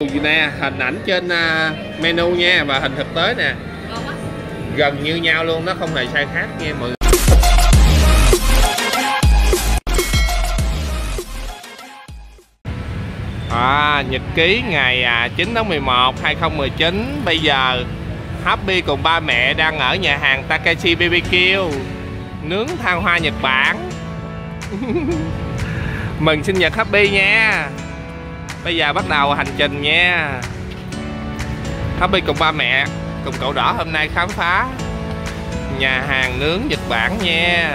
Nè, hình ảnh trên menu nha và hình thực tế nè gần như nhau luôn, nó không hề sai khác nha mọi người. Nhật ký ngày 9 tháng 11 2019. Bây giờ Happy cùng ba mẹ đang ở nhà hàng Takeshi BBQ nướng than hoa Nhật Bản. Mừng sinh nhật Happy nha. Bây giờ bắt đầu hành trình nha. Happy cùng ba mẹ cùng cậu đỏ hôm nay khám phá nhà hàng nướng Nhật Bản nha.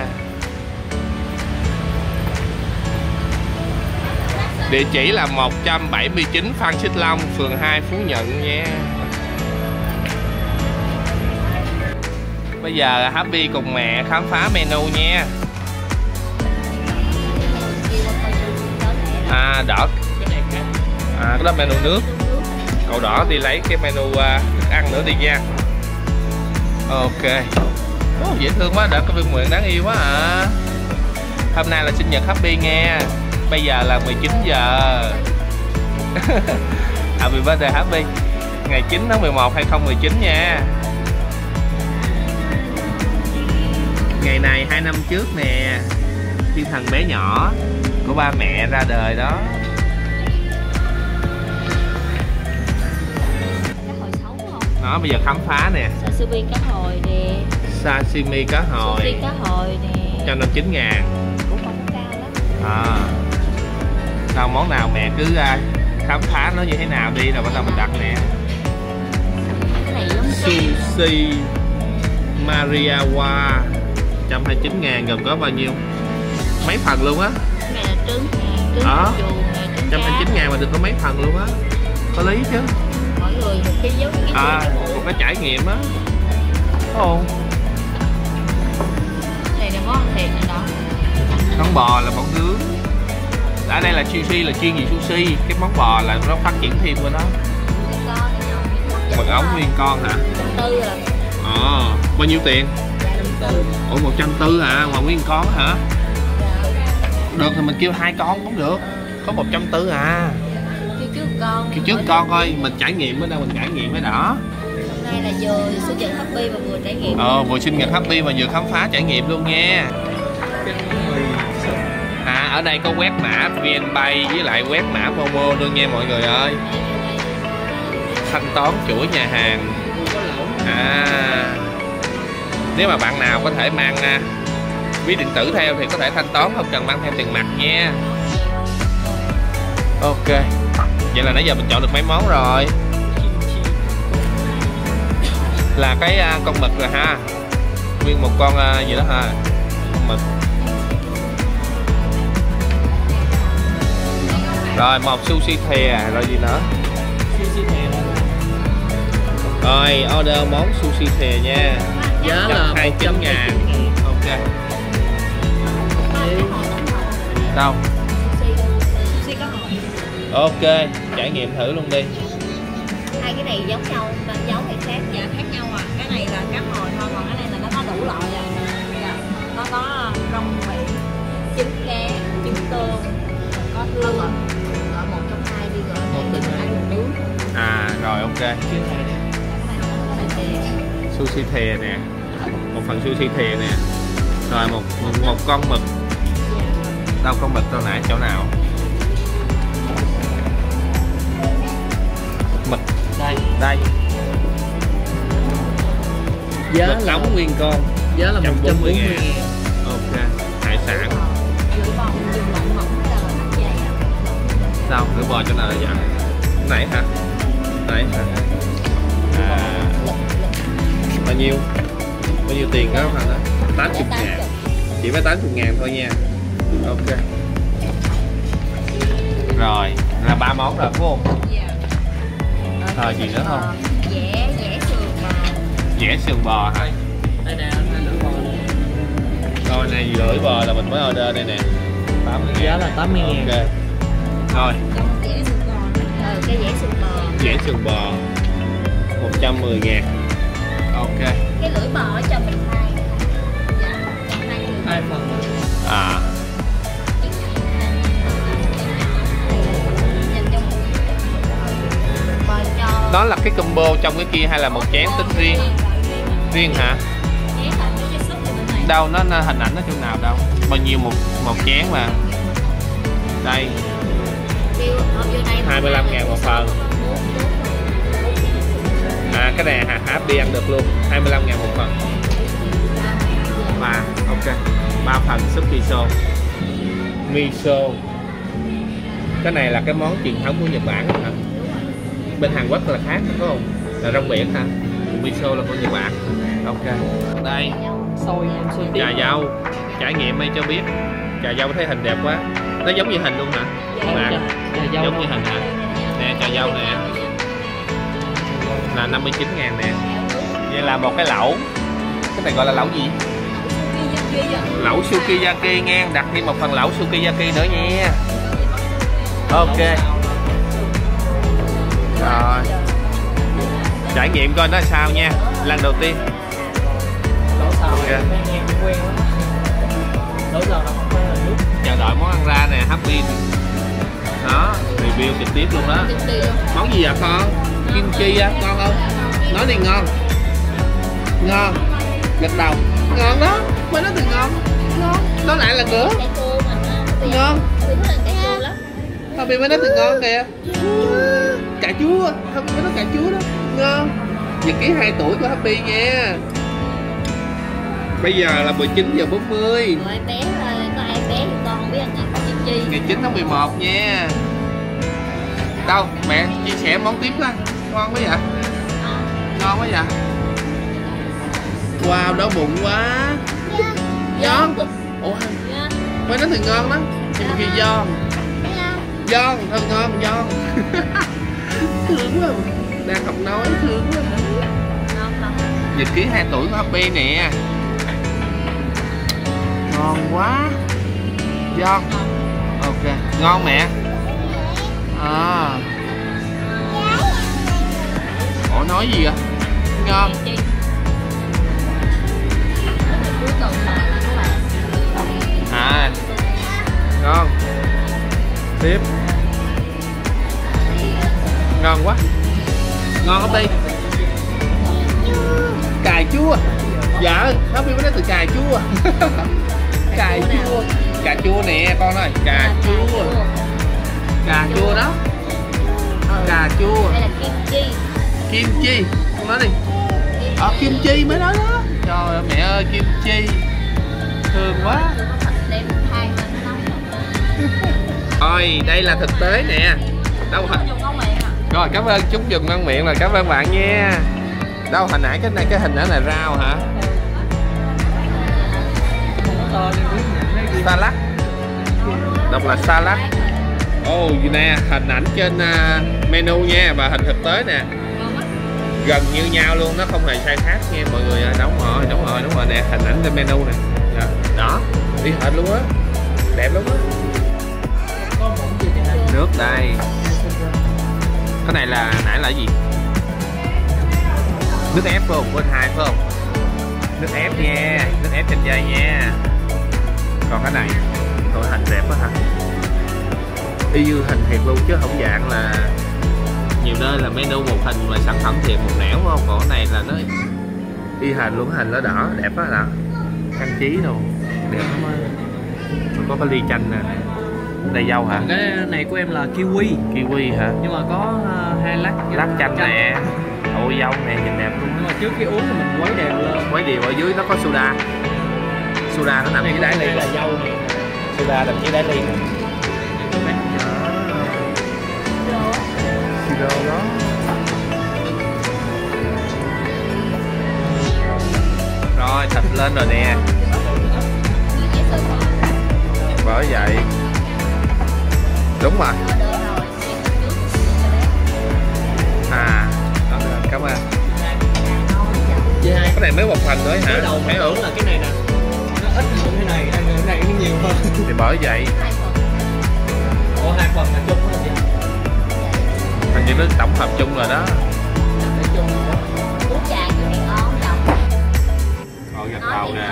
Địa chỉ là 179 Phan Xích Long, phường 2, Phú Nhuận nha. Bây giờ Happy cùng mẹ khám phá menu nha. Đỏ. Cái đó menu nước. Cậu đỏ đi lấy cái menu thức ăn nữa đi nha. Ok. Dễ thương quá, đã có viên nguyện đáng yêu quá à. Hôm nay là sinh nhật Happy nghe. Bây giờ là 19 giờ. Happy birthday Happy. Ngày 9 tháng 11 2019 nha. Ngày này 2 năm trước nè, thiên thần bé nhỏ của ba mẹ ra đời đó. Đó, bây giờ khám phá nè. Sashimi cá hồi nè. Sashimi cá hồi. Sushi cá hồi nè. 159.000. Cũng không cao lắm. Đâu món nào mẹ cứ khám phá nó như thế nào đi rồi bắt đầu mình đặt nè. Cái này giống Sushi Mariawa 129.000 gồm có bao nhiêu? Mấy phần luôn á? Cái này là trứng nè, trứng chuồng nè, trứng cá. 129.000 mà được có mấy phần luôn á. Có lý chứ. Mọi người một cái giống như một cái trải nghiệm á. Ồ. Này là món ăn thiệt này đó. Món bò là món nướng. Ở đây là sushi là chuyên về sushi, cái món bò là nó phát triển thêm của nó. Mật ống nguyên con hả? 140 à. Bao nhiêu tiền? 140 hả? Mà nguyên con hả? Được thì mình kêu 2 con cũng được. Có 140 à. Kêu trước con. Kêu trước con thôi, mình trải nghiệm ở đâu mình trải nghiệm cái đó. Hôm nay là vừa sinh nhật Happy và vừa trải nghiệm. Vừa sinh nhật Happy và vừa khám phá trải nghiệm luôn nha. Ở đây có quét mã VNPay với lại quét mã Momo luôn nha mọi người ơi. Thanh toán chuỗi nhà hàng. Nếu mà bạn nào có thể mang ví điện tử theo thì có thể thanh toán, không cần mang theo tiền mặt nha. Ok. Vậy là nãy giờ mình chọn được mấy món rồi. Là cái con mực rồi ha. Nguyên một con gì đó ha. Con mực. Rồi một sushi thìa, rồi gì nữa? Rồi order món sushi thìa nha. Giá là 129.000. Ok. Đâu? Sushi cá hồi. Ok, trải nghiệm thử luôn đi. Hai cái này giống nhau, tên giống thì khác. Dạ khác nhau à. Cái này là cá hồi thôi, còn cái này là nó có đủ loại rồi. Dạ. Nó có rong biển, trứng cá, trứng tôm, có hương. Gọi một trong hai đi gọi này đừng ăn được nướng. Rồi ok. Sushi thìa nè. Một phần sushi thìa nè. Rồi một con mực. Đâu con mực đâu nãy chỗ nào? Mực đây. Giá mực là ống nguyên con. Giá là 140.000. Ok. Hải sản. Đâu? Nửa bò chỗ nào là vậy? Nãy hả? Bao nhiêu tiền đó phần đó? 80.000. Chỉ phải 80.000 thôi nha. Ok. Rồi là 3 món rồi phải không? Rồi gì nữa không? Dẻ sườn bò. Dẻ sườn bò hả? Đây nè, lưỡi bò nè. Rồi này lưỡi bò là mình mới order đây nè. 80.000. Giá là 80.000. Ok. Rồi. Dẻ sườn bò. Cái dẻ sườn bò. Dẻ sườn bò 110.000. Ok. Cái lưỡi bò cho mình 2. Dạ, 2 phần. Nó là cái combo trong cái kia hay là một chén tính riêng? Riêng hả? Đâu, nó hình ảnh nó chỗ nào đâu? Bao nhiêu một chén mà. Đây 25.000 một phần. À cái này Happy ăn được luôn, 25.000 một phần. Và ok, 3 phần súp miso. Cái này là cái món truyền thống của Nhật Bản hả? Bên Hàn Quốc là khác phải không? Là rong biển hả? Miso là của Nhật Bản. Ok. Đây chà dâu, trải nghiệm hay cho biết. Chà dâu thấy hình đẹp quá. Nó giống như hình luôn hả? Giống như hình hả? Nè chà dâu nè. Là 59.000 nè. Vậy là một cái lẩu. Cái này gọi là lẩu gì? Lẩu sukiyaki nha. Đặt thêm một phần lẩu sukiyaki nữa nha. Ok. Rồi. Trải nghiệm coi nó sao nha. Lần đầu tiên. Okay. Chờ đợi món ăn ra nè, Happy. Đó, review trực tiếp luôn đó. Món gì vậy con? Kimchi á, ngon không? Nói đi ngon. Ngon. Gật đầu. Ngon đó. Mới nói từ ngon. Ngon. Nói lại lần nữa. Ngon. Happy mới nói từ ngon kìa. Cà chua. Happy mới nói cà chua đó. Ngon. Nhật ký 2 tuổi của Happy nha. Bây giờ là 19:40. Rồi em bé ơi, có ai bé thì con không biết ăn chi. Ngày 9 tháng 11 nha. Đâu, mẹ chia sẻ món tiếp đó. Ngon quá vậy? Ngon quá vậy? Wow, đói bụng quá. Giòn. Ủa, mới nói thì ngon đó. Nhưng mà khi giòn. Giòn, thật ngon, giòn. Thương quá. Đang học nói, thương quá. Nhật ký 2 tuổi của Happy nè. Ngon quá. Giòn. Ok, ngon mẹ. À. Ủa nói gì vậy? Ngon. À. Ngon. Tiếp. Ngon quá. Ngon không Ti? Cà chua. Dạ, Happy mới nói từ cà chua. Cà chua. Cà chua nè con ơi, cà chua. Cà chua đó. Cà chua. Đây là kimchi. Kimchi. Con nói đi. Kimchi mới nói đó. Trời ơi mẹ ơi, kimchi. Thương quá. Rồi, đây là thực tế nè. Đâu hả? Rồi, cảm ơn chúng dùng ngon miệng, là cảm ơn bạn nha. Đâu hồi nãy cái hình đó là rau hả? Salad. Đọc là salad. Ồ gì nè, hình ảnh trên menu nha, và hình thực tế nè. Gần như nhau luôn, nó không hề sai khác nha mọi người. Đúng rồi nè, hình ảnh trên menu nè. Đó, đi hệt luôn á. Đẹp lắm á. Nước đây. Cái này là nãy là gì? Nước ép phải không? Bên 2 phải không? Nước ép nha, nước ép chanh dây nha. Còn cái này, thôi hình đẹp quá hả? Y như hình thiệt luôn chứ không dạng là nhiều nơi là menu một hình mà sản phẩm thiệt một nẻo phải không? Còn cái này là nó y hình luôn, hình nó đỏ, đẹp quá đó. Trang trí đồ, đẹp lắm á. Có cái ly chanh nè. Đây dâu hả? Cái này của em là kiwi. Kiwi hả? Nhưng mà có 2 lát chanh nè. Ôi dâu nè, nhìn đẹp luôn. Nhưng mà trước khi uống thì mình quấy đều lên. Quấy đều ở dưới nó có soda. Soda nó nằm dưới đáy ly. Đây là dâu nè. Soda nằm dưới đáy ly nè. Siro đó. Rồi thịt lên rồi nè. Bởi vậy. Đúng rồi. À, cảm ơn. Cái này mới một phần nữa hả? Thấy ổn là cái này nè. Nó ít hơn cái này, cái này nó nhiều hơn. Thì bởi vậy. Ủa 2 phần là chung hả chị? Hình như nó tổng hợp chung rồi đó. Uống trà như này ngon đồng. Rồi gật đầu nè.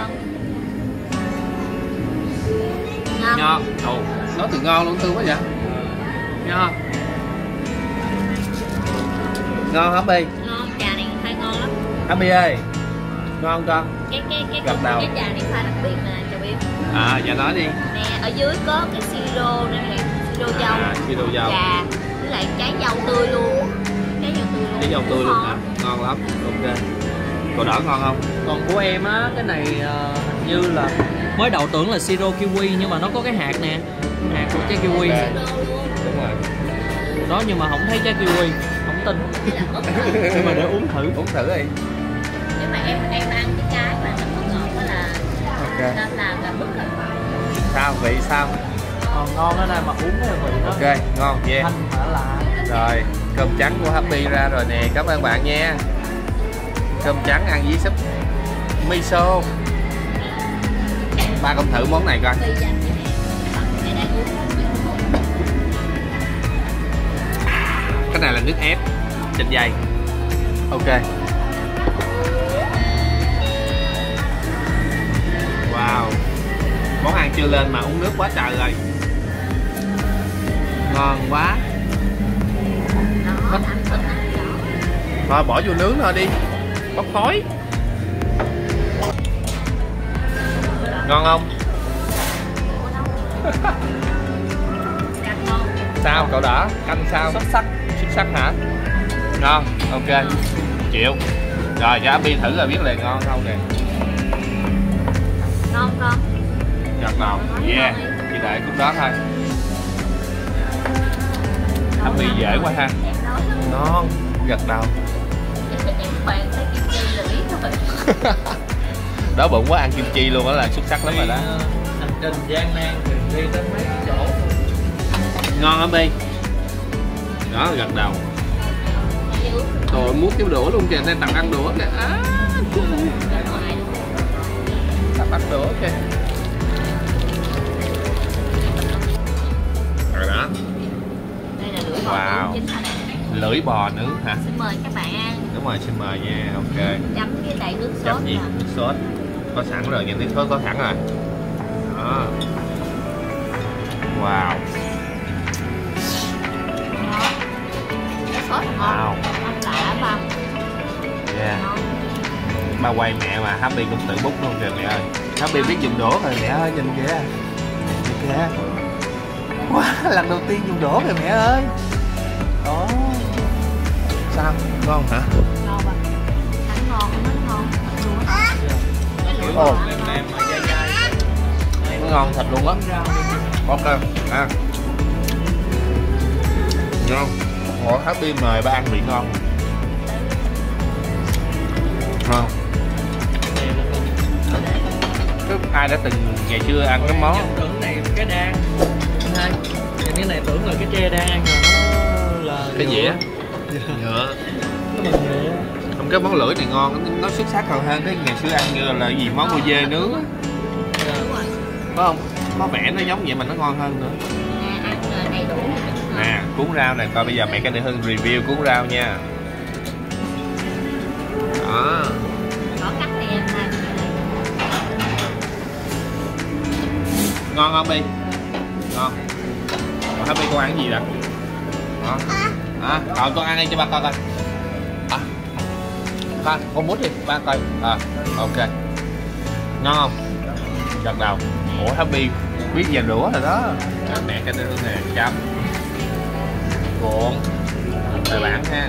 Ngon. Ngon. Ồ, nó từ ngon luôn, thương quá vậy. Ngon. Ngon hả Bi? Ngon, trà này pha ngon lắm. Happy ơi, ngon không con? Gật đầu. Cái trà này pha đặc biệt nè, cho biết. Dạ nói đi. Nè, ở dưới có cái siro đây nè, siro dâu. Siro dâu. Trà với lại trái dâu tươi luôn. Trái dâu tươi luôn hả? Ngon lắm. Ok. Cậu đỏ ngon không? Còn của em á, cái này hình như là mới đầu tưởng là siro kiwi nhưng mà nó có cái hạt nè, hạt của trái kiwi. Okay. Đúng rồi. Đó nhưng mà không thấy trái kiwi, không tin. Nhưng mà để uống thử đi. Nếu mà em ăn cái mà nó có ngọt đó là ok. Nên là bức rồi. Sao vị sao? Ngon ở đây mà uống cái vị đó. Ok, ngon yeah. Thanh phải là. Rồi, cơm trắng của Happy ra rồi nè, cảm ơn bạn nha. Cơm trắng ăn với súp miso. Ba con thử món này coi. Cái này là nước ép trên dây. Ok. Wow. Món ăn chưa lên mà uống nước quá trời rồi. Ngon quá. Thôi bỏ vô nướng thôi đi. Bốc khói. Ngon không? Sao cậu đỏ? Canh sao? Xuất sắc hả? Ngon, ok. Chịu. Rồi cho Bi thử rồi biết là ngon không nè. Ngon con. Gật đầu. Yeah. Chỉ đợi khúc đó thôi. Happy dễ quá ha. Ngon. Gật đầu. Đó bụng quá ăn kim chi luôn, đó là xuất sắc lắm rồi đó. Hành trình gian nan thì đi tới mấy chỗ. Ngon hả Bi? Đó gật đầu. Rồi muốn kêu đũa luôn kìa, nên tặng ăn đũa kìa. Tặng ăn đũa kìa. Rồi đó. Đây là lưỡi bò nướng chính hả nè? Lưỡi bò nướng hả? Xin mời các bạn ăn. Đúng rồi, xin mời nha, ok. Chấm với lại nước sốt. Chấm gì? Nước sốt. Có sẵn rồi, nhìn nước sốt có sẵn rồi. Đó. Wow. Sốt ngon. Ăn lạ ba. Yeah. Ba quay mẹ mà Happy cũng tự bút luôn kìa mẹ ơi. Happy biết dùng đũa rồi mẹ ơi, nhìn kìa. Nhìn kìa. Wow, lần đầu tiên dùng đũa kìa mẹ ơi. Đó. Sao? Ngon hả? Ngon bà. Ăn ngon, nó ngon. Ồ. Nó ngon thịt luôn á. Ok. À. Ngon. Ủa Happy mời ba ăn vị ngon. Ngon. Ai đã từng ngày xưa ăn cái món Tưởng này cái đan. Hai. Cái này tưởng là cái tre đan rồi nó là cái dĩa nhựa. Không, cái món lưỡi này ngon, nó xuất sắc hơn cái ngày xưa ăn như là gì món cua dê nướng á. Phải không? Có vẻ nó giống vậy mà nó ngon hơn nữa. Ăn đầy đủ. Nè, cuốn rau này coi bây giờ mẹ cái này Hưng review cuốn rau nha. Đó. Có cắt này em ăn. Ngon không Bi? Ngon. Còn Happy con ăn gì đó? Đó. Con ăn đi cho ba coi coi. Con mút đi, ba coi. Ok. Ngon không? Gật đầu. Ủa Happy biết về đũa rồi đó. Mẹ cái này nè, chấm. Cuộn. Bài bản ha.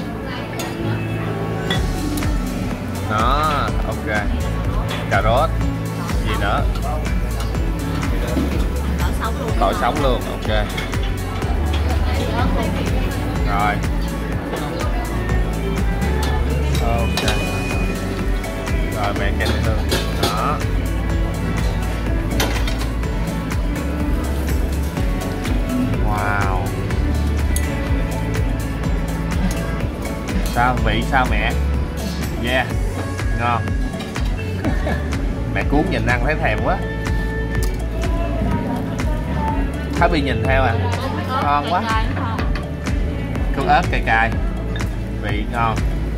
Đó, ok. Cà rốt. Gì nữa? Tỏi sống luôn, ok. Rồi. Ok. Rồi mẹ cái này luôn. Đó. Wow. Sao vị sao mẹ? Yeah. Ngon. Mẹ cuốn nhìn ăn thấy thèm quá. Happy nhìn theo à. Ngon quá. Con ớt cay cay. Vị ngon.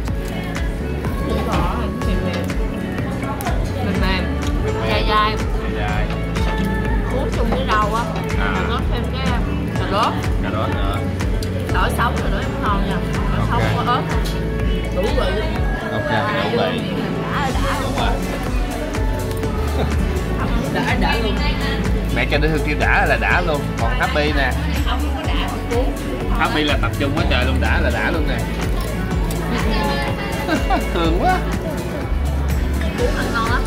Mềm. Dai. Cuốn chung với rau á. Nó thêm cái cà rốt. Cà rốt nữa. Tỏi sống rồi nữa em ngon nha. Không có ớt. Đủ vị luôn. Ok, đủ vị. Đã Đúng rồi. Đã luôn. Mẹ cho đứa Hương kêu đã là đã luôn. Còn Happy nè. không có đã còn cuốn. Happy là tập trung quá trời luôn, đã luôn nè. Thường quá. Cuốn là ngon lắm.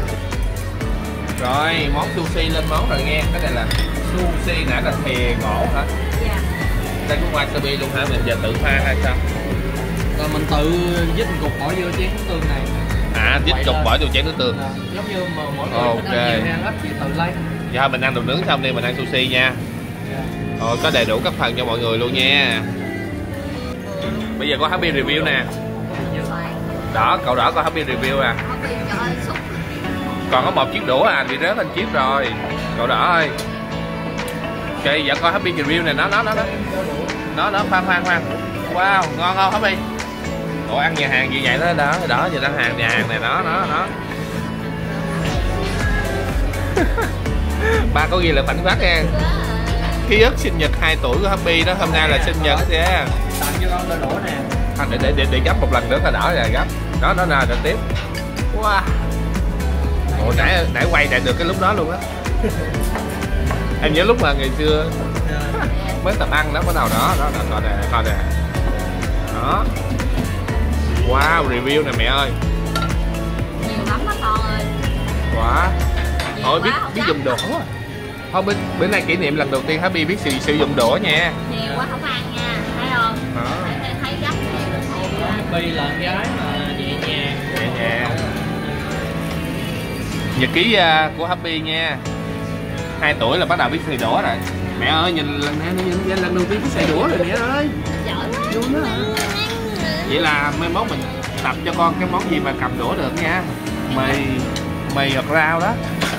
Rồi, món sushi lên món rồi nghe. Cái này là sushi nãy là thìa ngổ hả? Dạ. Đây có wasabi luôn hả? Mình giờ tự pha hay sao? Rồi mình tự dít một cục bỏ vô chén nước tương này. À, dít cục bỏ vô chén nước tương. Giống như mà mỗi người Ok. thích ăn nhiều ăn ít thì tự lấy. Giờ mình ăn đồ nướng xong đi mình ăn sushi nha. Rồi có đầy đủ các phần cho mọi người luôn nha. Bây giờ có Happy review nè. Đó, cậu đỏ có Happy review à. Còn có một chiếc đũa à, bị rớt lên chiếc rồi. Cậu đỏ ơi. Ok, giờ có Happy review nè, nó khoan. Wow, ngon không Happy? Ủa ăn nhà hàng gì vậy đó, đó giờ đang hàng nhà hàng này nó. Ba có ghi là khoảnh khắc nha. Ký ức sinh nhật 2 tuổi của Happy đó, hôm nay là sinh nhật nha. Tặng cho con đũa nè. Để gấp một lần nữa là đỏ rồi gấp. Đó nè, rồi tiếp. Wow. Ủa nãy quay lại được cái lúc đó luôn á. Em nhớ lúc mà ngày xưa mới tập ăn đó, bắt đầu đó coi nè. Đó. Wow, review nè mẹ ơi. Nhiều lắm đó con ơi. Quá. Thôi biết dùng đũa. Thôi bữa nay kỷ niệm lần đầu tiên Happy biết sử dụng đũa nha. Nhiều quá không ăn nha, thấy không? Đó. Thấy gấp Happy là con gái mà nhẹ nhàng. Nhật ký của Happy nha. 2 tuổi là bắt đầu biết xài đũa rồi. Mẹ ơi nhìn lần đầu tiên biết xài đũa rồi mẹ ơi. giỏi quá. Vui đó hả? Vậy là mai mốt mình tập cho con cái món gì mà cầm đũa được nha. Mì hoặc rau đó.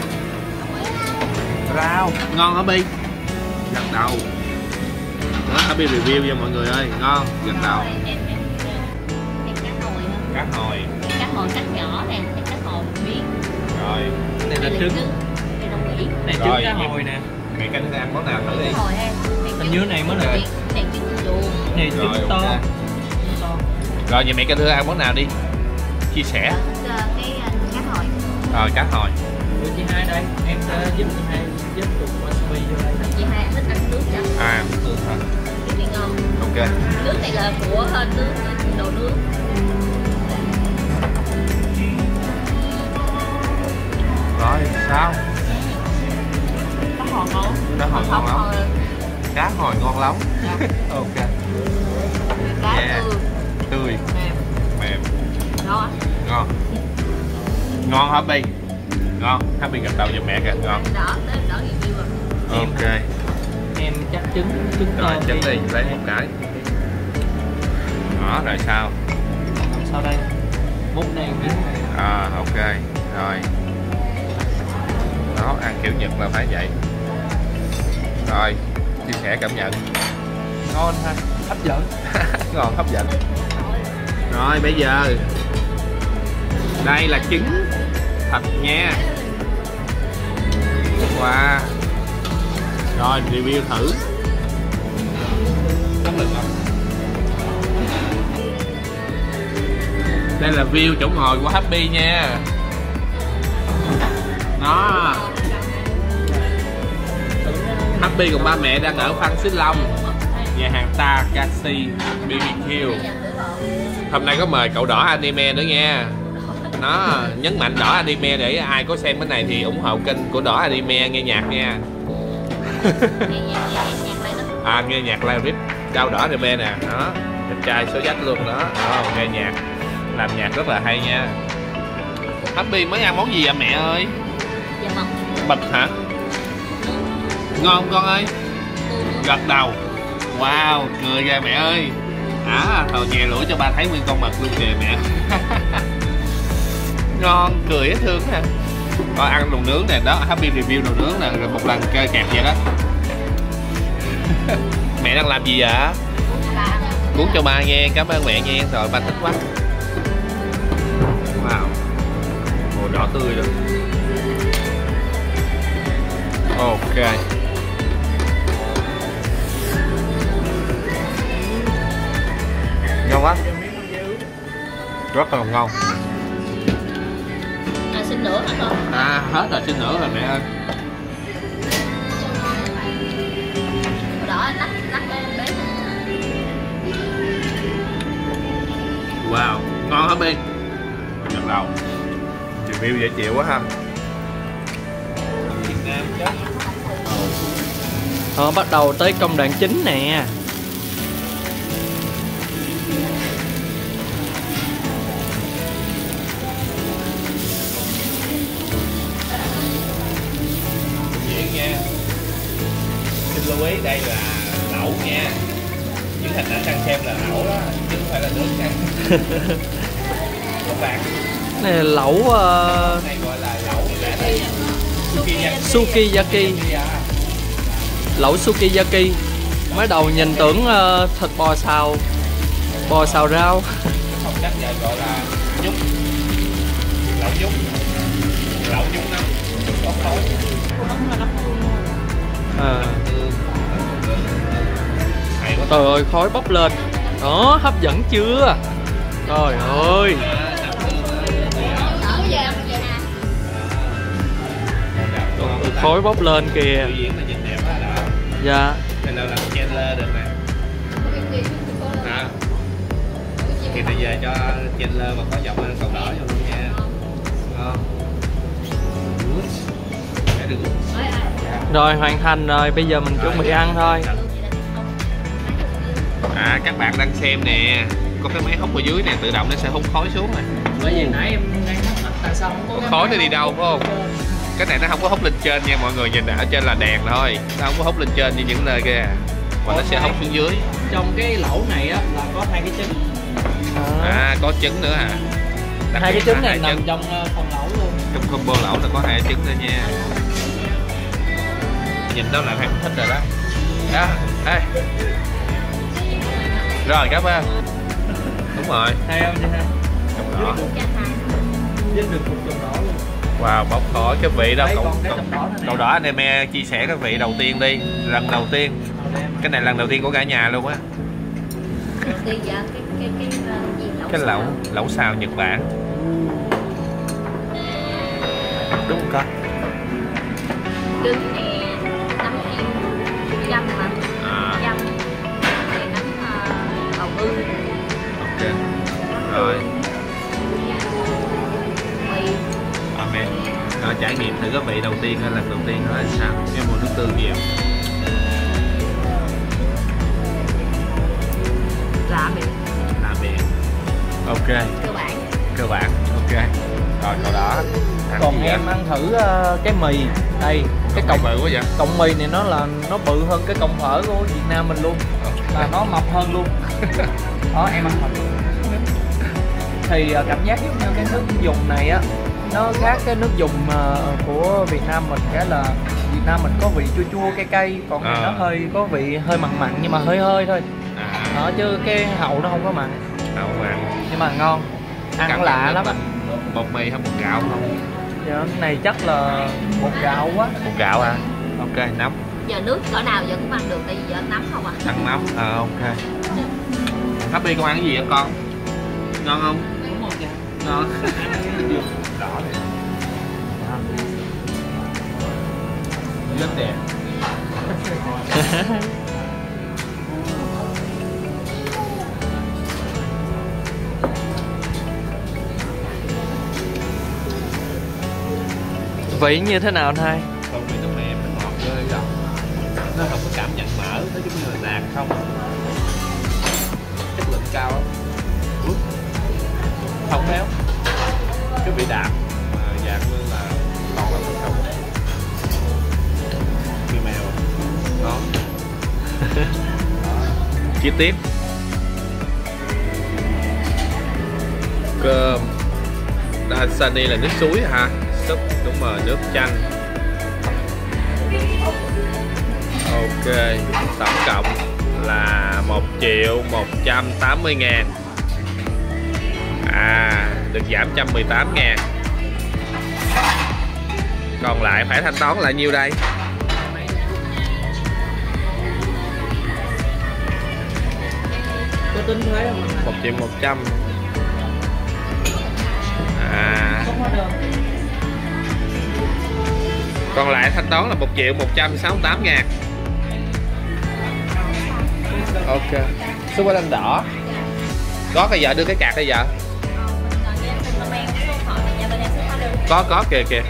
Rau ngon hả Bi? Gật đầu. Đó Happy review cho mọi người ơi, ngon, gật đầu. Em cá hồi. Cá hồi Cắt nhỏ nè, cá hồi miếng. rồi. Này là trứng. Đây đồng nghĩ. Này Rồi, trứng cá hồi nè. Mẹ canh ăn món nào thử đi. Hồi ha. Hình như này mới được. Này trứng chuồng. Này Rồi, trứng to. ok. Rồi vậy mẹ canh thưa ăn món nào đi, chia sẻ. Cái cá hồi. Rồi cá hồi. Đưa chị Hai đây, em sẽ giúp chị Hai giúp cục wasabi vô đây. Chị Hai thích ăn nước chấm. Nước hả? Nước này ngon. Ok. Nước này là của nước đồ nướng. Rồi sao? Cá hồi ngon. Cá hồi ngon lắm. Cá hồi ngon lắm. Ok. Cá Yeah. Tươi. Mềm. Ngon. Ngon. Ngon hả Bi? Ngon. Happy gật đầu cho mẹ kìa, ngon. Đỡ review rồi. Ok. Em chắc trứng Rồi to chấm đi, lấy một cái. Đó rồi sao? sau đây múc này miếng này. Ok. Rồi. Đó, ăn kiểu Nhật là phải vậy. Rồi, chia sẻ cảm nhận. Ngon ha, hấp dẫn. Ngon hấp dẫn. Rồi bây giờ đây là trứng thật nha. Wow. Rồi review thử. Chất lượng không? Đây là view chỗ ngồi của Happy nha. Đó. Happy cùng ba mẹ đang ở Phan Xích Long, nhà hàng Takashi BBQ. Hôm nay có mời cậu đỏ anime nữa nha. Nó nhấn mạnh đỏ anime để ai có xem cái này thì ủng hộ kênh của đỏ anime nghe nhạc nha. Nghe nhạc live rip đau đỏ anime nè. Đó, đẹp trai số dách luôn đó. Nghe nhạc, làm nhạc rất là hay nha. Happy mới ăn món gì vậy mẹ ơi? Dạ Bịch hả? Ngon không con ơi? Gật đầu. Wow, cười kìa mẹ ơi. Thôi nhè lũi cho ba thấy nguyên con mực luôn kìa mẹ. Ngon, cười hết thương ha. Rồi ăn đồ nướng nè, đó Happy review đồ nướng nè, rồi một lần kê kẹp vậy đó. Mẹ đang làm gì vậy? Cuốn cho ba nghe, cảm ơn mẹ nha. Rồi ba thích quá. Wow. Màu đỏ tươi luôn. Ok. Ngon quá. Rất là ngon. Xin nữa hết rồi. Hết rồi, xin nữa rồi mẹ ơi. Đỏ lắc lên bếp. Wow, ngon hả Bi? Lần đầu. Review dễ chịu quá ha. Việt Nam chứ. Bắt đầu tới công đoạn chính nè. Xin lưu ý đây là lẩu nha. Những thành đã đang xem là lẩu đó, chứ không phải là nước nha. Các bạn. Này là lẩu Này gọi là lẩu sukiyaki. Lẩu sukiyaki. Mới đầu nhìn tưởng thịt bò xào rau. Phong cách gọi là nhúng. Lẩu nhúng. Lẩu nhúng nấm. Có khói. Trời ơi, khói bốc lên. Đó, hấp dẫn chưa? Trời ơi. Khói bốc lên kìa. Dạ. Này là làm chandler được nè. Thì bây giờ cho chandler mà có dòng ăn cầu đỏ vô luôn nha. Rồi hoàn thành rồi, bây giờ mình chuẩn bị ăn thôi. Các bạn đang xem nè, có cái máy hút ở dưới nè, tự động nó sẽ hút khói xuống nè. Bởi vì nãy em đang thắc mắc tại sao không có khói nó đi đâu phải không? Cái này nó không có hút lên trên nha mọi người, nhìn ở trên là đèn thôi, nó không có hút lên trên như những nơi kia, mà nó sẽ hút xuống dưới. Trong cái lẩu này á là có 2 cái trứng. Có trứng nữa hả? 2 cái trứng này nằm trong phần lẩu luôn. Trong combo lẩu là có 2 trứng nữa nha. Nhìn đó là phải thích rồi đó. Ê. Rồi cảm ơn. Đúng rồi. Hay không chị ha? Trong đỏ. Dính được cục trong đỏ luôn. Wow, bốc khói cái vị đó. Cậu đỏ anh em chia sẻ cái vị đầu tiên đi. Lần đầu tiên. Cái này lần đầu tiên của cả nhà luôn á. Cái lẩu xào Nhật Bản. Đúng không con? Trứng nè, nấm em, dăm hả? Dăm. Này nấm bào ngư. Ok. Rồi. Mì. Amen. Rồi trải nghiệm thử cái vị đầu tiên, lần đầu tiên nó là sao? Cái mùi nước tương nhiều. Lạ miệng. Lạ miệng. Ok. Cơ bản. Ok. Rồi cậu đỏ. Còn em ăn thử cái mì đây, cái cọng bự quá vậy. Cọng mì này nó bự hơn cái cọng phở của Việt Nam mình luôn, và nó mập hơn luôn. Đó, em ăn thử. Thì cảm giác giống như cái nước dùng này á, nó khác cái nước dùng của Việt Nam mình, cái là Việt Nam mình có vị chua chua cay cay, còn này nó hơi có vị hơi mặn mặn nhưng mà hơi thôi. Đó, chứ cái hậu nó không có mặn. Không mặn. Nhưng mà ngon. Ăn lạ lắm. Bột mì hay bột gạo không? Dạ, cái này chắc là bột gạo quá. Bột gạo à? Ok, nấm. Giờ nước cỡ nào giờ cũng ăn được, tại vì giờ ăn nấm không à? Ăn nấm, ok. Happy con ăn cái gì hả con? Ngon không? Ngon. Đỏ này. Rất đẹp. Vị như thế nào thầy? Không, vị nó mềm, nó ngọt ghê rồi. Nó không có cảm nhận mỡ, nó giống như là nạc không. Chất lượng cao lắm. Không béo. Cái vị đạm mà dạng như là toàn là thịt không. Như mèo. Đó. Chi tiết. Cơm. Dasani là nước suối hả? Súp, đúng rồi, nước chanh. Ok, tổng cộng là 1.180.000. Được giảm 118.000. Còn lại phải thanh toán là nhiêu đây? Có tính thuế không anh? 1.100.000. Không hóa đơn. Còn lại thanh toán là 1.168.000. Ok. Số hóa đơn đỏ. Có cái vợ đưa cái card đây vợ. Có kìa kìa.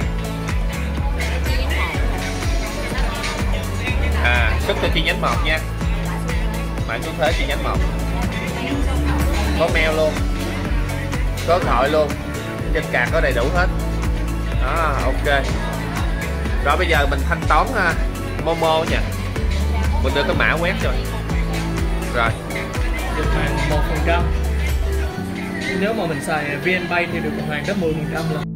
Xuất từ chi nhánh 1 nha. Mạng trú thuế chi nhánh 1. Có mail luôn, có gọi luôn, trên card có đầy đủ hết. Đó, ok. Rồi bây giờ mình thanh toán Momo nha. Mình đưa cái mã quét rồi. Rồi. Được hoàn 1%. Nếu mà mình xài VNPay thì được hoàn tới 10% luôn.